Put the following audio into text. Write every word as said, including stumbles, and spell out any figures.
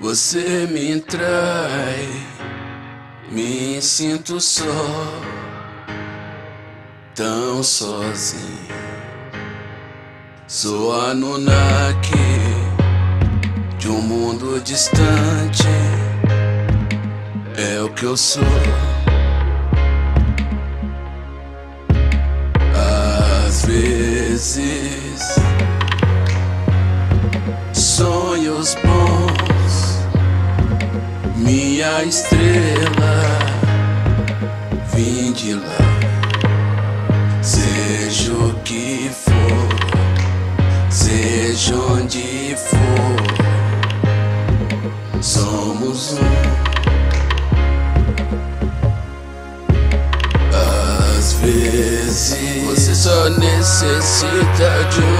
Você me trai, me sinto só, tão sozinho. Sou Anunnaki de um mundo distante, é o que eu sou. Às vezes sonhos bons, minha estrela vim de lá. Seja o que for, seja onde for, somos um. Às vezes você só necessita de um